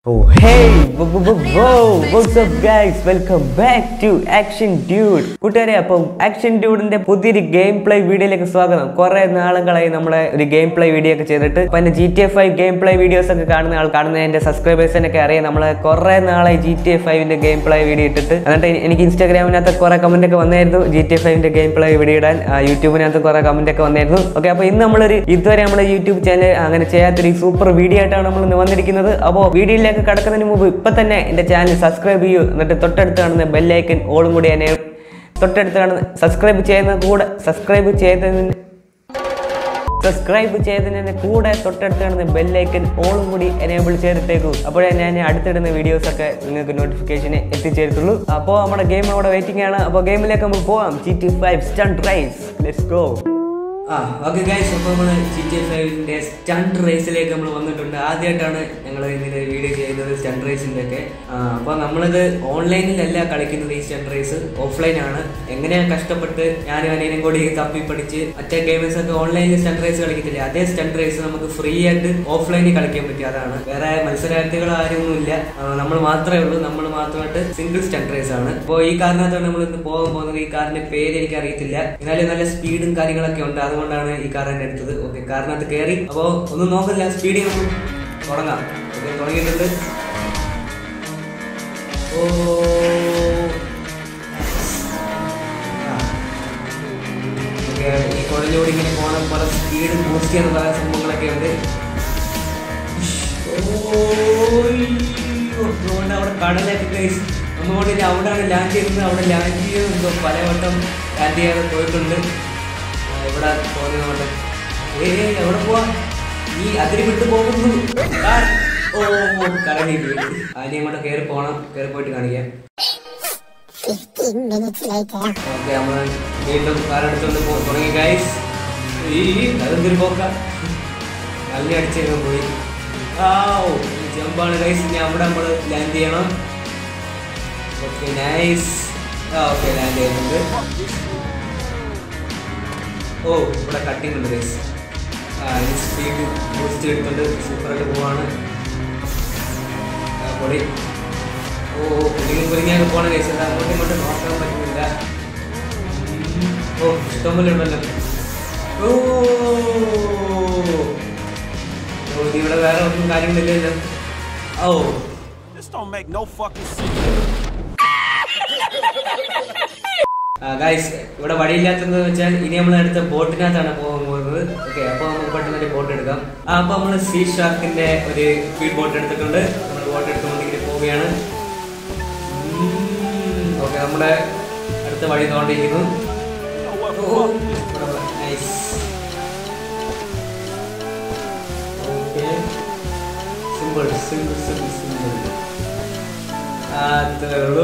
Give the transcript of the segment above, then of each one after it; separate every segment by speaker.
Speaker 1: Oh hey, what's up guys? Welcome back to Action Dude. കൂട്ടുകാരെ അപ്പം action ഡ്യൂഡിന്റെ പുതിയൊരു game play വീഡിയോയിലേക്ക് സ്വാഗതം. കുറെ നാളുകളായി നമ്മളെ ഒരു ഗെയിം പ്ലേ വീഡിയോ ഒക്കെ ചെയ്തിട്ട് അപ്പം എൻ്റെ GTA 5 ഗെയിം പ്ലേ വീഡിയോസ് ഒക്കെ കാണുന്ന എൻ്റെ സബ്സ്ക്രൈബേഴ്സിനൊക്കെ അറിയാം. നമ്മൾ കുറെ നാളായി GTA 5ന്റെ ഗെയിം പ്ലേ വീഡിയോ ഇട്ടിട്ട്. എന്നിട്ട് എനിക്ക് ഇൻസ്റ്റാഗ്രാമിനകത്ത് കുറെ കമന്റ് ഒക്കെ വന്നായിരുന്നു GTA 5ന്റെ ഗെയിം പ്ലേ വീഡിയോ ഇടാൻ. യൂട്യൂബിനകത്ത് കുറെ കമന്റ് ഒക്കെ വന്നായിരുന്നു. ഓക്കെ, അപ്പോൾ ഇന്ന് നമ്മളൊരു ഇതുവരെ നമ്മുടെ യൂട്യൂബ് ചാനൽ അങ്ങനെ ചെയ്യാത്തൊരു സൂപ്പർ വീഡിയോ ആയിട്ടാണ് നമ്മൾ ഇന്ന് വന്നിരിക്കുന്നത്. അപ്പോൾ വീഡിയോയിലേക്ക് കടക്കുന്നതിന് മുമ്പ് ഇപ്പം തന്നെ എൻ്റെ ചാനൽ സബ്സ്ക്രൈബ് ചെയ്യൂ. എന്നിട്ട് തൊട്ടടുത്ത് കാണുന്ന ബെല്ലൈക്കൻ ഓളും കൂടി എന്നെ തൊട്ടടുത്ത് കാണുന്ന സബ്സ്ക്രൈബ് ചെയ്തതിന് കൂടെ തൊട്ടടുത്ത് കാണുന്ന ബെല്ലൈക്കൻ ഓളും കൂടി എനേബിൾ ചെയ്തിട്ടേക്കൂ. അപ്പോഴേ ഞാൻ അടുത്തിടുന്ന വീഡിയോസൊക്കെ നിങ്ങൾക്ക് നോട്ടിഫിക്കേഷന് എത്തിച്ചേരത്തുള്ളൂ. അപ്പോൾ നമ്മുടെ ഗെയിം അവിടെ വെയിറ്റിംഗ് ആണ്. അപ്പോൾ ഗെയിമിലേക്ക് നമുക്ക് പോവാം. GTA 5 stunt race, let's go. Okay guys, അപ്പോൾ നമ്മൾ GTA 5ന്റെ സ്റ്റണ്ട് റേസിലേക്ക് നമ്മൾ വന്നിട്ടുണ്ട്. ആദ്യമായിട്ടാണ് ഞങ്ങൾ ഇതിൻ്റെ വീഡിയോ ചെയ്യുന്നത് സ്റ്റണ്ട് റേസിൻ്റെ ഒക്കെ. അപ്പോൾ നമ്മളിത് ഓൺലൈനിലല്ല കളിക്കുന്നത്. ഈ സ്റ്റണ്ട് റേസ് ഓഫ്ലൈനാണ്. എങ്ങനെയാണ് കഷ്ടപ്പെട്ട് ഞാനും അനിയനും കൂടി തപ്പി പഠിച്ച് മറ്റേ ഗെയിമേഴ്സൊക്കെ ഓൺലൈനിൽ സ്റ്റണ്ട് റേസ് കളിക്കത്തില്ല, അതേ സ്റ്റണ്ട് റേസ് നമുക്ക് ഫ്രീ ആയിട്ട് ഓഫ്ലൈനിൽ കളിക്കാൻ പറ്റും. അതാണ്, വേറെ മത്സരാർത്ഥികൾ ആരൊന്നുമില്ല, നമ്മൾ മാത്രമേ ഉള്ളൂ. നമ്മൾ മാത്രമായിട്ട് സിംഗിൾ സ്റ്റണ്ട് റേസ് ആണ്. അപ്പോൾ ഈ കാരണത്താണ് നമ്മൾ ഇന്ന് പോകാൻ പോകുന്നത്. ഈ കാറിന്റെ പേര് എനിക്ക് അറിയത്തില്ല, എന്നാലും നല്ല സ്പീഡും കാര്യങ്ങളൊക്കെ ഉണ്ട്. അതുകൊണ്ടാണ് ഈ കാർ തന്നെ എടുത്തത്. ഓക്കെ, കാറിനകത്ത് കയറി. അപ്പോൾ ഒന്നും നോക്കില്ല, സ്പീഡിൽ നമുക്ക് തുടങ്ങാം. ഓക്കെ, തുടങ്ങിയിട്ടുണ്ട്. ഈ കുഴലിലൂടെ ഇങ്ങനെ പോകണം, പല സ്പീഡ് ബൂസ്റ്റ് ചെയ്യുന്ന പല സംഭവങ്ങളൊക്കെ ഉണ്ട്. അവിടെ കടലൊക്കെ നമ്മളുകൊണ്ട് അവിടെയാണ് ലാൻഡ് ചെയ്യുന്നത്. അവിടെ ലാൻഡ് ചെയ്യുന്നത് പലവട്ടം ലാൻഡ് ചെയ്യാതെ പോയിട്ടുണ്ട്. ഇവിടെ പോകുന്നുണ്ട്. എവിടെ പോവാ? ഈ അതിരി വിട്ടു പോകുന്നു. കടലിൽ അതിനെ അങ്ങോട്ട് കയറി പോകണം. കയറി പോയിട്ട് കാണിക്കാം. ഓക്കെ, നമ്മൾ വീണ്ടും കാറെടുത്തോണ്ട് തുടങ്ങി ഗൈസ്. അതെന്തൊരു പോക്ക, നല്ല അടിച്ചേക്കാൻ പോയി. ജമ്പാണ് ഗൈസ്. ഇനി അവിടെ നമ്മൾ ലാൻഡ് ചെയ്യണം. Okay, nice. ഓക്കെ, ലാൻഡ് ചെയ്യുന്നുണ്ട്. ഇവിടെ കട്ടിങ് ഉണ്ട് ഗൈസ്. സ്പീഡ് ബൂസ്റ്റ് എടുത്തുകൊണ്ട് സൂപ്പറായിട്ട് പോവാണ്. പൊടി കുലിങ്ങൊക്കെ പോകണം ഗൈസ്. അങ്ങോട്ടും ഇങ്ങോട്ടും നോക്കാൻ പറ്റുന്നില്ല. ഇഷ്ടംപോലെ ഉണ്ടല്ലോ. ഇവിടെ വേറെ ഒന്നും കാര്യങ്ങളില്ലല്ലോ. ഗൈസ്, ഇവിടെ വഴിയില്ലാത്തതെന്ന് വെച്ചാൽ ഇനി നമ്മൾ അടുത്ത ബോട്ടിനകത്താണ് പോകാൻ പോകുന്നത്. ഓക്കെ, അപ്പോൾ നമുക്ക് പെട്ടെന്ന് ഒരു ബോട്ട് എടുക്കാം. അപ്പോൾ നമ്മൾ സീ ഷാർക്കിന്റെ ഒരു സ്പീഡ് ബോട്ട് എടുത്തിട്ടുണ്ട്. നമ്മൾ ബോട്ട് എടുത്തുകൊണ്ട് ഇങ്ങനെ പോവുകയാണ്. ഓക്കെ, നമ്മുടെ അടുത്ത വഴി തോണ്ടിയിരിക്കുന്നു. Nice. Okay, simple simple simple simple. അത്രേ ഉള്ളൂ.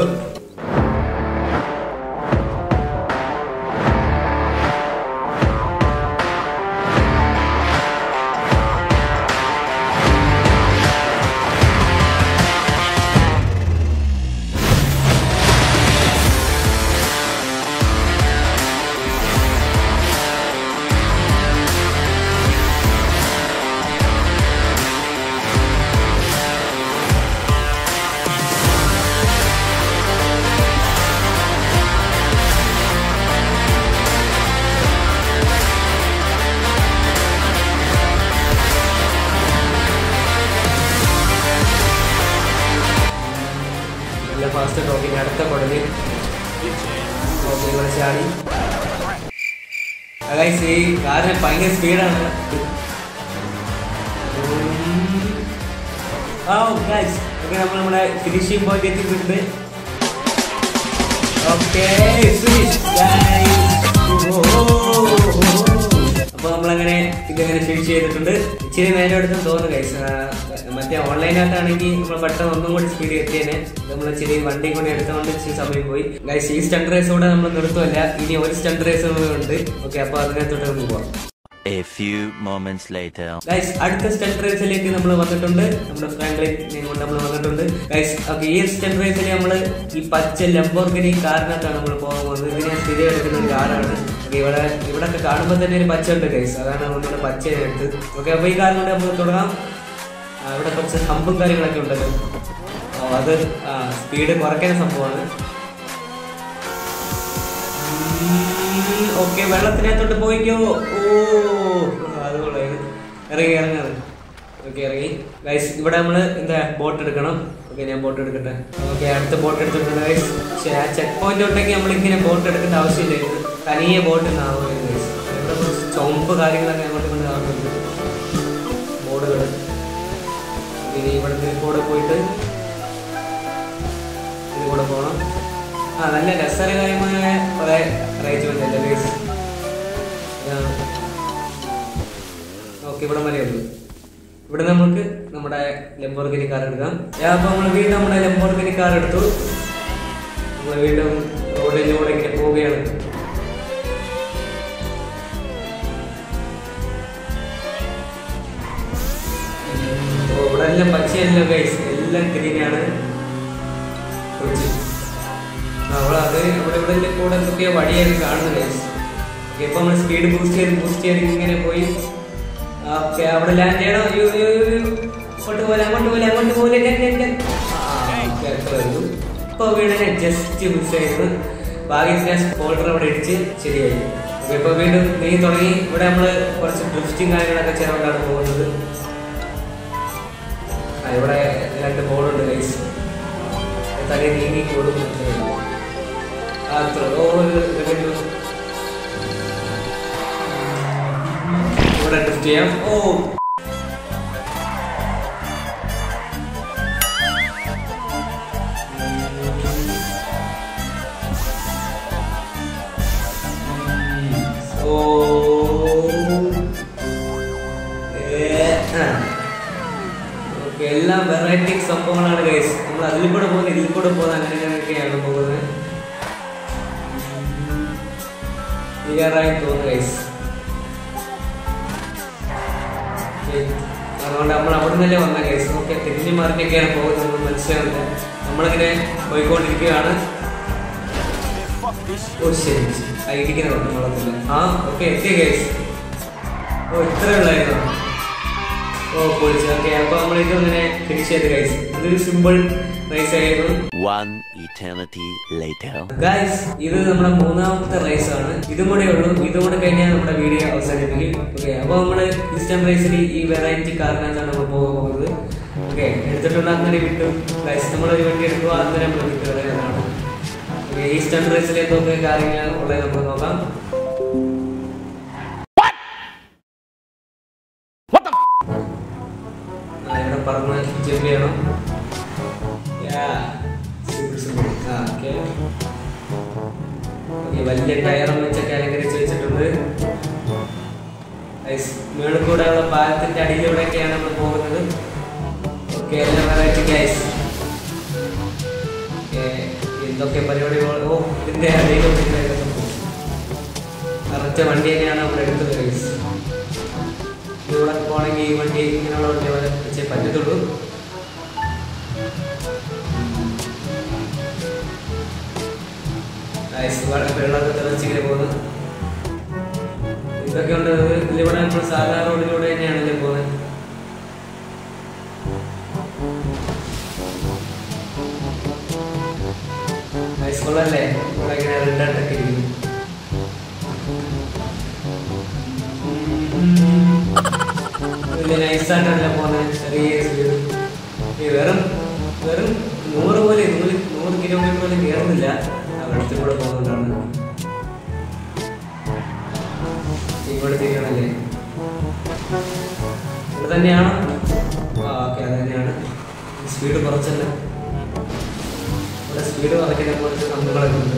Speaker 1: Fast talking. അടുത്ത കുടലിൽ ഇവിടെ ചാടി. ഗൈസ്, ഈ കാറിന് ഭയങ്കര സ്പീഡാണ്. ഗൈസ്, ഓക്കെ, നമ്മൾ നമ്മുടെ ഫിനിഷിംഗ് പോയിന്റ് എത്തിയിട്ടുണ്ട്. ഓക്കെ, അപ്പോൾ നമ്മളങ്ങനെ ഇതങ്ങനെ ഫിനിഷ് ചെയ്തിട്ടുണ്ട്. ഇച്ചിരി നേരം എടുത്തെന്ന് തോന്നുന്നു ഗൈസ്. മറ്റേ ഓൺലൈനായിട്ടാണെങ്കിൽ നമ്മൾ പെട്ടെന്ന് ഒന്നും കൂടി സ്പീഡ് എത്തിയേനെ. നമ്മൾ ഇച്ചിരി വണ്ടി കൂടി എടുത്തുകൊണ്ട് ഇച്ചിരി സമയം പോയി ഗൈസ്. ഈ സ്റ്റണ്ട് റേസ് കൂടെ നമ്മൾ നിർത്തുമല്ല, ഇനി ഒരു സ്റ്റണ്ട് റേസ് ഉണ്ട്. ഓക്കെ, അപ്പോൾ അതിനകത്തോട്ട് നമുക്ക് പോവാം.
Speaker 2: A few moments later.
Speaker 1: Guys, അടുത്ത സ്റ്റണ്ട് റേസിലേക്ക് നമ്മൾ വന്നിട്ടുണ്ട്. നമ്മുടെ ഫ്രാങ്ക്ലിനെ കൊണ്ട് നമ്മൾ വന്നിട്ടുണ്ട് ഗൈസ്. ഓക്കെ, ഈ സ്റ്റണ്ട് റേസിൽ നമ്മൾ ഈ പച്ച ലംബോർഗിനി കാറിനകത്താണ് നമ്മൾ പോകാൻ പോകുന്നത്. ഇതിനെ സ്ഥിരം എടുക്കുന്ന ഒരു കാറാണ്. ഇവിടെ കാണുമ്പോൾ തന്നെ ഒരു പച്ച ഉണ്ട് ഗൈസ്, അതാണ് നമ്മുടെ പച്ച എടുത്ത്. ഓക്കെ, അപ്പോൾ ഈ കാറിനോട് നമ്മൾ തുടങ്ങാം. ഇവിടെ കുറച്ച് ഹമ്പും കാര്യങ്ങളൊക്കെ ഉണ്ടല്ലോ. അത് സ്പീഡ് കുറയ്ക്കുന്ന സംഭവമാണ്. ഓക്കെ, വെള്ളത്തിനകത്തോട്ട് പോയിക്കോ. അതുപോലെ ഇറങ്ങി. ഓക്കെ, ഇറങ്ങി ഗൈസ്. ഇവിടെ നമ്മൾ എന്താ ബോട്ട് എടുക്കണം. ഓക്കെ, ഞാൻ ബോട്ട് എടുക്കട്ടെ. ഓക്കെ, അടുത്ത ബോട്ട് എടുത്തിട്ടുണ്ട് ഗൈസ്. പക്ഷേ ആ ചെക്ക് പോയിന്റ് ഉണ്ടെങ്കിൽ നമ്മളിങ്ങനെ ബോട്ട് എടുക്കേണ്ട ആവശ്യമില്ലായിരുന്നു. തനിയെ ബോട്ട് ആവുമായിരുന്നു ഗൈസ്. ഇവിടെ കുറച്ച് ചുമപ്പ് കാര്യങ്ങളൊക്കെ അങ്ങോട്ട് കൊണ്ട് കാണുന്നുണ്ട്, ബോർഡുകൾ. ഇനി ഇവിടുത്തെ കൂടെ പോയിട്ട് ഇത് കൂടെ പോകണം. നല്ല രസകരമായ കുറേ അറേഞ്ച്മെന്റ് അല്ലേ ഗൈസ്. ഓക്കെ, ഇവിടെ വരെയുള്ളൂ. ഇവിടെ നമുക്ക് നമ്മുടെ ലംബോർഗിനി കാർ എടുക്കാം. അപ്പോൾ നമ്മൾ വീണ്ടും നമ്മുടെ ലംബോർഗിനി കാർ എടുത്തു. നമ്മൾ വീണ്ടും റോഡിലൂടെ ഇങ്ങനെ പോവുകയാണ്. ഇവിടെ എല്ലാം പച്ചയല്ല ഗൈസ്, എല്ലാം ഗ്രീനാണ്. അത് ഇവിടെ കൂടെ എന്തൊക്കെയോ വഴിയായിട്ട് കാണുന്നത് ഗൈസ്. ഇപ്പൊ നമ്മൾ സ്പീഡ് ബൂസ്റ്റ് ചെയ്ത് ഇങ്ങനെ പോയി. ഓക്കെ, അവിടെ ലാൻഡ് ചെയ്യണം. അങ്ങോട്ട് പോലെ ഇപ്പൊ വീടിനെ ജസ്റ്റ് മിസ് ആയിരുന്നു. ഭാഗ്യത്തിന് സ്പോൾഡർ അവിടെ ഇടിച്ച് ശരിയായി. ഇപ്പൊ വീണ്ടും നീ തുടങ്ങി. ഇവിടെ നമ്മള് കുറച്ച് ഡ്രിഫ്റ്റിംഗ് കാര്യങ്ങളൊക്കെ ചെയ്തുകൊണ്ടാണ് പോകുന്നത്. ഇവിടെ 2 ബോർഡുണ്ട് ഗൈസ്. തലേ നീങ്ങി കൊടുക്കും. ഇവിടെ ഡ്രിഫ്റ്റ് ചെയ്യാം. എല്ലാം വെറൈറ്റി സംഭവങ്ങളാണ് ഗൈസ്. നമ്മൾ അതിൽ കൂടെ പോകുന്നത്, ഇതിൽ കൂടെ പോകുന്നത്, അങ്ങനെയൊക്കെയാണ് പോകുന്നത്. ക്ലിയറായി തോന്നുന്നു ഗൈസ്. അതുകൊണ്ട് നമ്മൾ അവിടെ നിന്നല്ലേ വന്ന ഗൈസ്. ഓക്കെ, തിരിഞ്ഞു മറിഞ്ഞൊക്കെയാണ് പോകുന്നത്, മനസ്സിലാവില്ല. നമ്മളിങ്ങനെ പോയിക്കൊണ്ടിരിക്കുകയാണ്. ശരി, ഇരിക്കുന്നത് നമ്മളത്തില്ല. ഓക്കെ, എത്തിയ ഗൈസ്. ഇത്രയേ ഉള്ളായിരുന്നു. പൊളിച്ചു. ഓക്കെ, അപ്പൊ നമ്മൾ ഇങ്ങനെ ഫിനിഷ് ചെയ്ത് ഗൈസ്. ഇതൊരു സിമ്പിൾ റേസ് ആയിരുന്നു. ഗൈസ്, ഇത് നമ്മുടെ 3ാമത്തെ റേസ് ആണ്. ഇതും കൂടെ ഉള്ളൂ. ഇതും കൂടെ കഴിഞ്ഞാൽ നമ്മുടെ വീഡിയോ അവസാനിപ്പിക്കും. ഓക്കെ, അപ്പൊ നമ്മള് ഈസ്റ്റേൺ റേസിൽ ഈ വെറൈറ്റി കാറിനകത്താണ് നമ്മൾ പോകുന്നത്. ഓക്കെ, എടുത്തിട്ടുണ്ടാകുന്നതിന് വിട്ടു ഗൈസ്. നമ്മളൊരു വണ്ടി എടുക്കുക, അന്നേരം നമ്മൾ വിട്ടുകളയാണ്. ഓക്കെ, ഈസ്റ്റേൺ റേസിൽ എന്തൊക്കെ കാര്യങ്ങൾ ഉള്ളത് നമുക്ക് നോക്കാം. ഇവിടെ പറഞ്ഞ് ജമ്പ് ചെയ്യണം. വലിയ ടയറും വെച്ചൊക്കെ അലങ്കരിച്ച് വെച്ചിട്ടുണ്ട്. മേളിൽ കൂടെയുള്ള പാലത്തിന്റെ അടിയിലൂടെയൊക്കെയാണ് നമ്മൾ പോകുന്നത്. ഓക്കെ, എല്ലാം വെറൈറ്റി ഗൈസ്. എന്തൊക്കെ പരിപാടികളോ ഇതിന്റെ അടിയിലൊക്കെ നിറച്ച വണ്ടി തന്നെയാണ് നമ്മൾ എടുത്തത് ഗൈസ്. ഇവിടെ പോകണമെങ്കിൽ ഈ വണ്ടി ഇങ്ങനെയുള്ള വണ്ടി വെച്ചേ പറ്റത്തുള്ളൂ. വെള്ളമൊക്കെ തെളിച്ചിങ്ങനെ പോകുന്നത്. ഇതൊക്കെ ഉണ്ട്. ഇതിലൂടെ നമ്മൾ സാധാരണ റോഡിലൂടെ തന്നെയാണല്ലേ പോകുന്നത്. ഹൈസ്കൂളല്ലേ, ഇവിടെ ഇങ്ങനെ റെഡായിട്ടൊക്കെ ഇരിക്കുന്നു. വലിയ നൈസായിട്ടല്ല പോകുന്നത്. ചെറിയ സ്പീഡ്. വെറും 100 കിലോമീറ്റർ പോലും കയറുന്നില്ല. വെള്ളത്തിൽ കൂടെ പോകുന്നതുകൊണ്ടാണ്. ഇവിടെ തിരിയണല്ലേ, ഇവിടെ തന്നെയാണ്. ഓക്കെ, അത് തന്നെയാണ്. സ്പീഡ് കുറച്ചല്ല, ഇവിടെ സ്പീഡ് കുറയ്ക്കുന്ന കുറച്ച് സംഭവങ്ങളൊക്കെ ഉണ്ട്.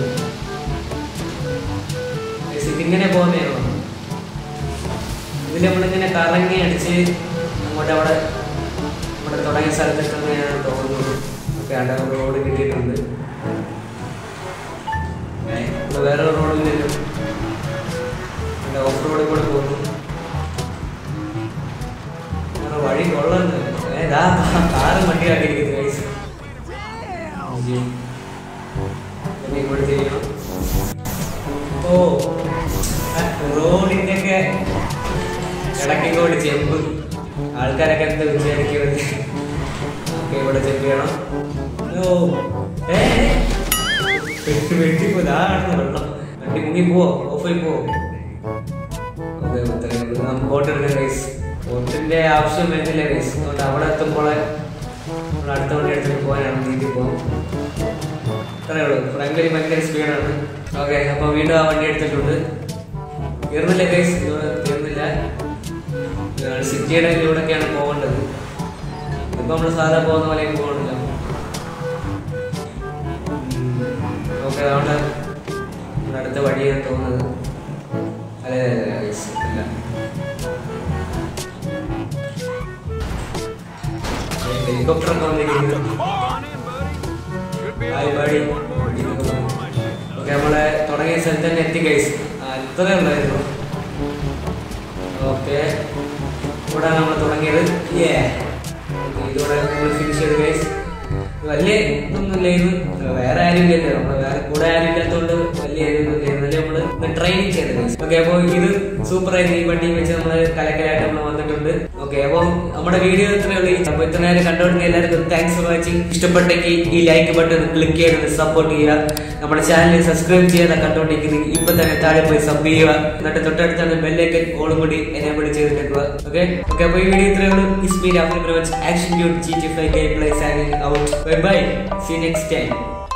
Speaker 1: ഇതിങ്ങനെ പോകുന്നതാണോ? ഇതിൽ നമ്മളിങ്ങനെ കറങ്ങി അടിച്ച് അങ്ങോട്ട് അവിടെ തുടങ്ങിയ സ്ഥലത്തൊക്കെ ഞാൻ തോന്നുന്നു. ഓക്കെ, അവിടെ റോഡ് കിട്ടിയിട്ടുണ്ട്. വേറെ റോഡിലും ഓഫ് റോഡിൽ കൂടെ പോകുന്നു. വഴി കൊള്ളുന്നു. കാറ് വണ്ടിയാക്കിയിരിക്കുന്നു ഗൈസ്. ഇങ്ങോട്ട് ചെയ്യണം. റോഡിന്റെ ഒക്കെ ഇടയ്ക്കോട്ട് ചെമ്പ്. ആൾക്കാരൊക്കെ എന്താ വിചാരിക്കുന്നത്? വെട്ടിപ്പോ ഇതാണ് വെള്ളം. വണ്ടി മുങ്ങി പോവോ, ഓഫായി പോവോ? ഓക്കെ, ബോട്ട് എടുക്കാം ഗൈസ്. ബോട്ടിന്റെ ആവശ്യം വരുന്നില്ല ഗൈസ്. അതുകൊണ്ട് അവിടെ എത്തുമ്പോൾ നമ്മൾ അടുത്ത വണ്ടി എടുത്തിട്ട് പോകാനാണ്, നീട്ടി പോകാം. അത്രേ ഉള്ളൂ. ഫ്രണ്ട്ലി ഭയങ്കര സ്പീഡാണ്. ഓക്കെ, അപ്പോൾ വീണ്ടും ആ വണ്ടി എടുത്തിട്ടുണ്ട്. തീർന്നില്ല ഗൈസ്, തീർന്നില്ല. സിറ്റിയുടെ ഇതിലൂടെയൊക്കെയാണ് പോകേണ്ടത്. ഇപ്പം നമ്മൾ സാധാ പോകുന്ന പോലെയും പോകണില്ല. ഓക്കെ, അതുകൊണ്ട് നമ്മുടെ അടുത്ത വഴിയാണ് തോന്നുന്നത്. അതെ അതെ ഗൈസ്, ഇല്ല ഹെലികോപ്റ്റർ ഒക്കെ വന്നിരിക്കുന്നത്. ഓക്കെ, നമ്മളെ തുടങ്ങിയ സ്ഥലത്ത് തന്നെ എത്തി ഗൈസ്. ഇത്രേ ഉണ്ടായിരുന്നു. ഓക്കെ, ഇവിടെ നമ്മൾ തുടങ്ങിയത്. ഇതോടെ നമ്മൾ ഫിനിഷ് ചെയ്ത് ഗൈസ്. വലിയ ഇതൊന്നുമില്ലായിരുന്നു, വേറെ ആരും ഇല്ലല്ലോ, നമ്മൾ വേറെ കൂടെ ആരും ഇല്ലാത്തതുകൊണ്ട് വലിയ ഇതൊന്നും നമ്മള് ട്രെയിനിങ് ചെയ്തത്. ഓക്കെ, അപ്പോൾ ഇത് സൂപ്പർ ആയിരുന്നു. ഈ വണ്ടി വെച്ച് നമ്മള് കലക്കലായിട്ട് നമ്മൾ വന്നിട്ടുണ്ട്. ഓക്കെ, അപ്പോൾ നമ്മുടെ വീഡിയോ ഇത്രയേ ഉള്ളൂ. അപ്പോൾ ഇത്ര നേരം കണ്ടുകൊടുക്കുന്ന എല്ലാവർക്കും താങ്ക്സ് ഫോർ വാച്ചിങ്. ഇഷ്ടപ്പെട്ടെങ്കിൽ ഈ ലൈക്ക് ബട്ടൺ ക്ലിക്ക് ചെയ്ത് സപ്പോർട്ട് ചെയ്യുക. നമ്മുടെ ചാനൽ സബ്സ്ക്രൈബ് ചെയ്യാതെ കണ്ടുകൊണ്ടിരിക്കുന്നത് ഇപ്പൊ തന്നെ താഴെ പോയി സബ് ചെയ്യുക. എന്നിട്ട് തൊട്ടടുത്താണ് ബെല്ലൈക്കൻ ഓളും കൂടി എനേബിൾ ചെയ്തിട്ടേക്കുക. ഓക്കെ, അപ്പോൾ ഈ വീഡിയോ ഇത്രയേ ഉള്ളൂ. It's me Rahul Pravach, action dude GTA 5 gameplay signing out. Bye bye, see you next time.